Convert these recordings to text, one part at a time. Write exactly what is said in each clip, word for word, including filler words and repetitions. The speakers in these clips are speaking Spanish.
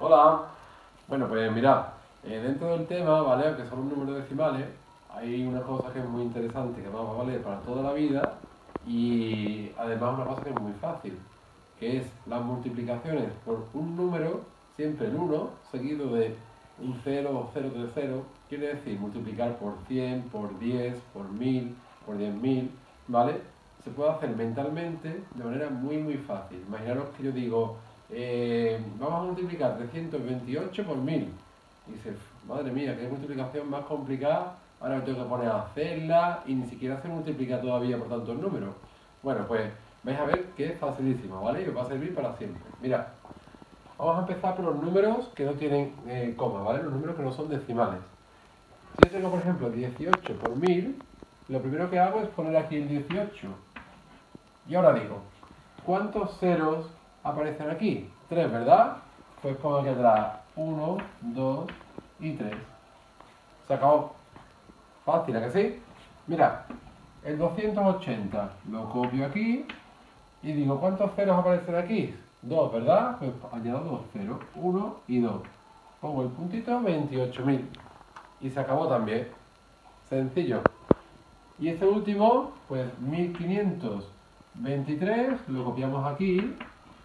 Hola. Bueno, pues mirad, eh, dentro del tema, ¿vale? Que son los números decimales, hay una cosa que es muy interesante, que va a valer para toda la vida y además una cosa que es muy fácil, que es las multiplicaciones por un número, siempre el uno, seguido de un cero o cero de cero, quiere decir multiplicar por cien, por diez, por mil, por diez mil, ¿vale? Se puede hacer mentalmente de manera muy muy fácil. Imaginaros que yo digo, eh, vamos a multiplicar trescientos veintiocho por mil. Y dices, madre mía, qué multiplicación más complicada, ahora me tengo que poner a hacerla y ni siquiera se multiplica todavía por tantos números. Bueno, pues vais a ver que es facilísimo, ¿vale? Y os va a servir para siempre. Mira, vamos a empezar por los números que no tienen eh, coma, ¿vale? Los números que no son decimales. Si yo tengo, por ejemplo, dieciocho por mil, lo primero que hago es poner aquí el dieciocho. Y ahora digo, ¿cuántos ceros aparecen aquí? tres, ¿verdad? Pues pongo aquí atrás uno, dos y tres. Se acabó. Fácil, ¿a que sí? Mira, el doscientos ochenta lo copio aquí y digo, ¿cuántos ceros aparecen aquí? dos, ¿verdad? Pues añado dos ceros, uno y dos. Pongo el puntito, veintiocho mil. Y se acabó también. Sencillo. Y este último, pues mil quinientos veintitrés, lo copiamos aquí.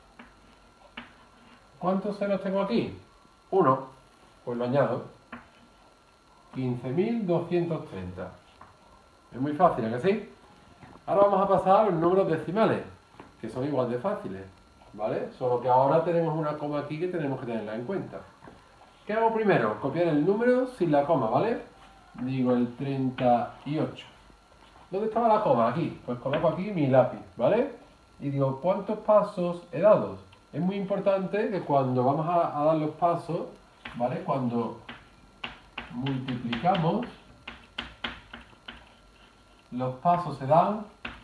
¿Cuántos ceros tengo aquí? uno. Pues lo añado. quince mil doscientos treinta. Es muy fácil, ¿a que sí? Ahora vamos a pasar a los números decimales, que son igual de fáciles, ¿vale? Solo que ahora tenemos una coma aquí que tenemos que tenerla en cuenta. ¿Qué hago primero? Copiar el número sin la coma, ¿vale? Digo el treinta y ocho. ¿Dónde estaba la coma? Aquí. Pues coloco aquí mi lápiz, ¿vale? Y digo, ¿cuántos pasos he dado? Es muy importante que cuando vamos a, a dar los pasos, ¿vale? Cuando multiplicamos, los pasos se dan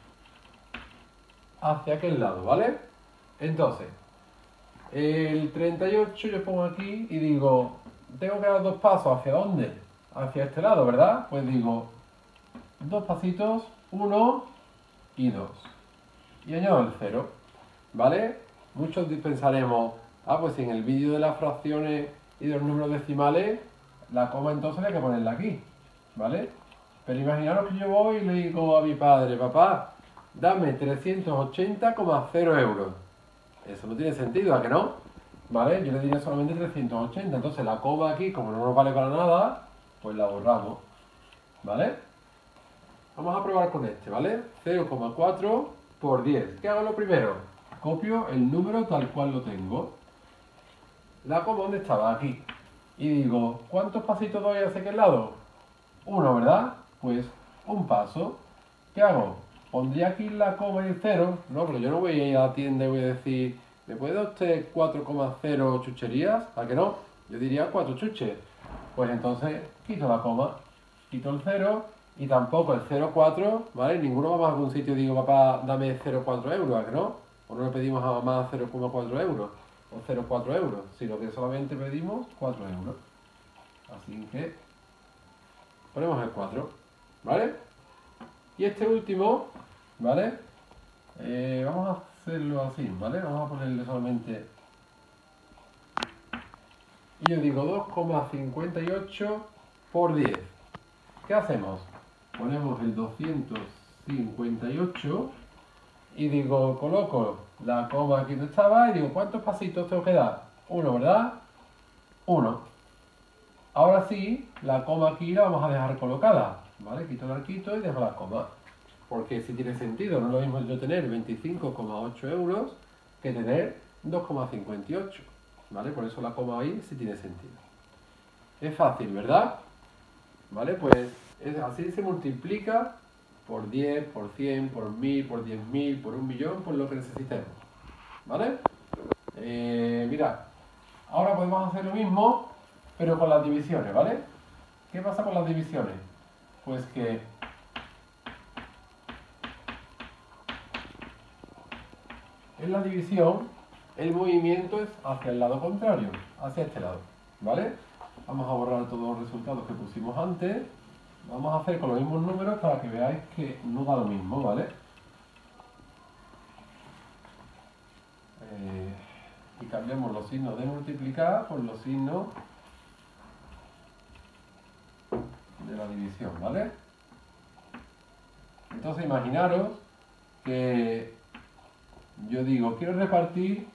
hacia aquel lado, ¿vale? Entonces, el treinta y ocho yo pongo aquí y digo, tengo que dar dos pasos, ¿hacia dónde? Hacia este lado, ¿verdad? Pues digo, dos pasitos, uno y dos. Y añado el cero, ¿vale? Muchos pensaremos, ah, pues si en el vídeo de las fracciones y de los números decimales, la coma entonces hay que ponerla aquí, ¿vale? Pero imaginaros que yo voy y le digo a mi padre, papá, dame trescientos ochenta coma cero euros. Eso no tiene sentido, ¿a que no? ¿Vale? Yo le diría solamente trescientos ochenta, entonces la coma aquí, como no nos vale para nada, pues la borramos, ¿vale? Vamos a probar con este, ¿vale? cero coma cuatro por diez. ¿Qué hago lo primero? Copio el número tal cual lo tengo. La coma, ¿dónde estaba? Aquí. Y digo, ¿cuántos pasitos doy hacia aquel lado? Uno, ¿verdad? Pues un paso. ¿Qué hago? Pondría aquí la coma y el cero. No, pero yo no voy a ir a la tienda y voy a decir, ¿me puede dar usted cuatro coma cero chucherías? ¿A que no? Yo diría cuatro chuches. Pues entonces quito la coma, quito el cero y tampoco el cero coma cuatro, ¿vale? Ninguno vamos a algún sitio y digo, papá, dame cero coma cuatro euros, ¿a que no? O no le pedimos a mamá cero coma cuatro euros o cero coma cuatro euros, sino que solamente pedimos cuatro euros. Así que ponemos el cuatro, ¿vale? Y este último, ¿vale? Eh, vamos a hacerlo así, ¿vale? Vamos a ponerle solamente... Y yo digo dos coma cincuenta y ocho por diez. ¿Qué hacemos? Ponemos el doscientos cincuenta y ocho y digo, coloco la coma aquí donde estaba y digo, ¿cuántos pasitos tengo que dar? Uno, ¿verdad? Uno. Ahora sí, la coma aquí la vamos a dejar colocada, ¿vale? Quito el arquito y dejo la coma. Porque si tiene sentido, no es lo mismo yo tener veinticinco coma ocho euros que tener dos coma cincuenta y ocho, ¿vale? Por eso la coma ahí sí tiene sentido. Es fácil, ¿verdad? ¿Vale? Pues es, así se multiplica por diez, por cien, por mil, por diez mil, por un millón, por lo que necesitemos. ¿Vale? Eh, mira, ahora podemos hacer lo mismo, pero con las divisiones, ¿vale? ¿Qué pasa con las divisiones? Pues que en la división el movimiento es hacia el lado contrario, hacia este lado, ¿vale? Vamos a borrar todos los resultados que pusimos antes. Vamos a hacer con los mismos números para que veáis que no da lo mismo, ¿vale? Eh, y cambiamos los signos de multiplicar por los signos de la división, ¿vale? Entonces imaginaros que yo digo, quiero repartir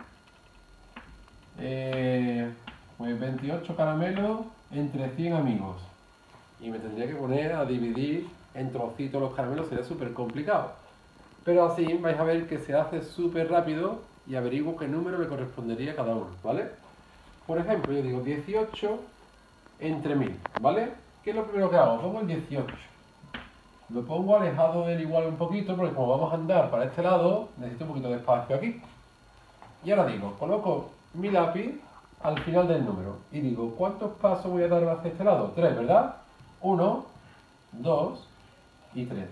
eh, pues veintiocho caramelos entre cien amigos. Y me tendría que poner a dividir en trocitos los caramelos, sería súper complicado. Pero así vais a ver que se hace súper rápido y averiguo qué número le correspondería a cada uno, ¿vale? Por ejemplo, yo digo dieciocho entre mil, ¿vale? ¿Qué es lo primero que hago? Pongo el dieciocho. Lo pongo alejado del igual un poquito, porque como vamos a andar para este lado, necesito un poquito de espacio aquí. Y ahora digo, coloco mi lápiz al final del número y digo, ¿cuántos pasos voy a dar hacia este lado? tres, ¿verdad? uno, dos y tres.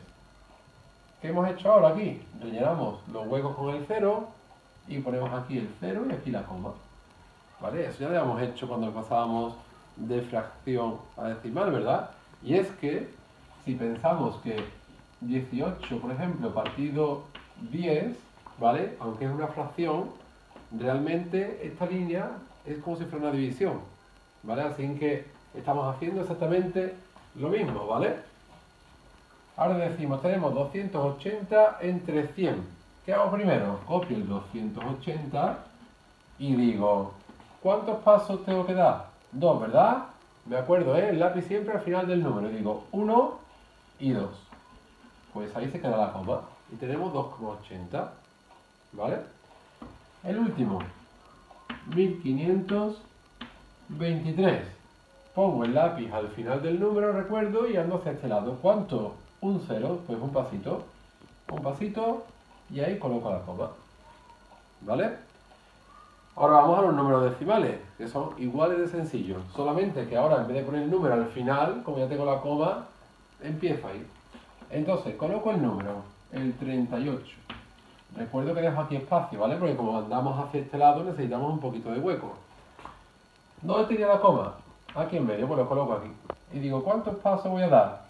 ¿Qué hemos hecho ahora aquí? Rellenamos los huecos con el cero y ponemos aquí el cero y aquí la coma. ¿Vale? Eso ya lo habíamos hecho cuando pasábamos de fracción a decimal, ¿verdad? Y es que si pensamos que dieciocho, por ejemplo, partido diez, ¿vale? Aunque es una fracción, realmente esta línea es como si fuera una división, ¿vale? Así que estamos haciendo exactamente lo mismo, ¿vale? Ahora decimos, tenemos doscientos ochenta entre cien. ¿Qué hago primero? Copio el doscientos ochenta y digo, ¿cuántos pasos tengo que dar? dos, ¿verdad? Me acuerdo, ¿eh? El lápiz siempre al final del número. Digo uno y dos. Pues ahí se queda la coma. Y tenemos dos coma ochenta. ¿Vale? El último. mil quinientos veintitrés. Pongo el lápiz al final del número, recuerdo, y ando hacia este lado. ¿Cuánto? Un cero. Pues un pasito. Un pasito. Y ahí coloco la coma. ¿Vale? Ahora vamos a los números decimales, que son iguales de sencillos. Solamente que ahora en vez de poner el número al final, como ya tengo la coma, empiezo ahí. Entonces, coloco el número, el treinta y ocho. Recuerdo que dejo aquí espacio, ¿vale? Porque como andamos hacia este lado necesitamos un poquito de hueco. ¿Dónde tenía la coma? Aquí en medio, pues lo coloco aquí. Y digo, ¿cuántos pasos voy a dar?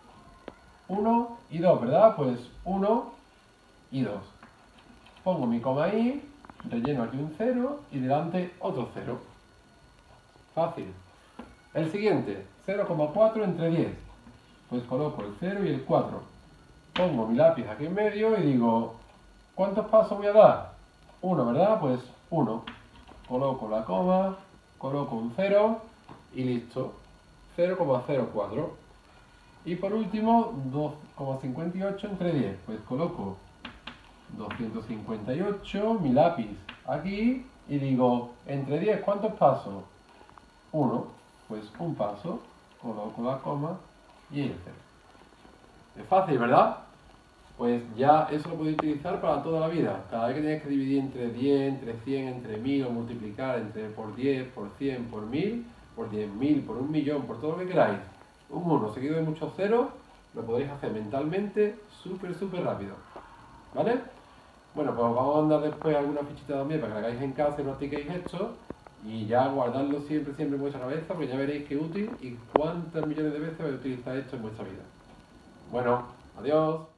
uno y dos, ¿verdad? Pues uno y dos. Pongo mi coma ahí, relleno aquí un cero y delante otro cero. Fácil. El siguiente, cero coma cuatro entre diez. Pues coloco el cero y el cuatro. Pongo mi lápiz aquí en medio y digo, ¿cuántos pasos voy a dar? uno, ¿verdad? Pues uno. Coloco la coma, coloco un cero y listo. cero coma cero cuatro. Y por último, dos coma cincuenta y ocho entre diez. Pues coloco doscientos cincuenta y ocho, mi lápiz aquí y digo, entre diez, ¿cuántos pasos? uno. Pues un paso, coloco la coma y el cero. Es fácil, ¿verdad? Pues ya eso lo podéis utilizar para toda la vida. Cada vez que tenéis que dividir entre diez, entre cien, entre mil o multiplicar entre por diez, por cien, por mil, por diez mil, por un millón, por todo lo que queráis, un uno seguido de muchos ceros, lo podéis hacer mentalmente súper, súper rápido. ¿Vale? Bueno, pues vamos a mandar después alguna fichita también para que la hagáis en casa y practiquéis esto. Y ya guardadlo siempre, siempre en vuestra cabeza, porque ya veréis qué útil y cuántas millones de veces vais a utilizar esto en vuestra vida. Bueno, adiós.